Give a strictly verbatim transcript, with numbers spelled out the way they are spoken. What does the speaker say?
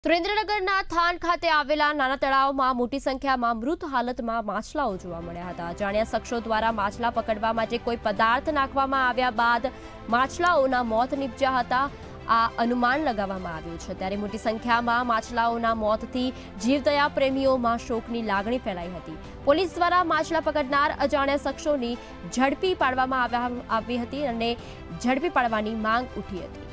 સુરેન્દ્રનગરના થાન ખાતે આવેલા નાના તળાવમાં મોટી સંખ્યામાં મૃત હાલતમાં માછલાઓ જોવા મળ્યા હતા। અજાણ્યા શખ્સો દ્વારા માછલા પકડવા માટે કોઈ પદાર્થ નાખવામાં આવ્યા બાદ માછલાઓના મોત નીપજ્યા હતા। આ અનુમાન लगावવામાં આવ્યું છે। ત્યારે મોટી સંખ્યામાં માછલાઓના મોતથી જીવદયા પ્રેમીઓમાં શોકની લાગણી ફેલાઈ હતી। પોલીસ દ્વારા માછલા પકડનાર અજાણ્યા શખ્સોની ઝડપી પાડવામાં આવી હતી અને ઝડપી પાડવાની માંગ ઉઠી હતી।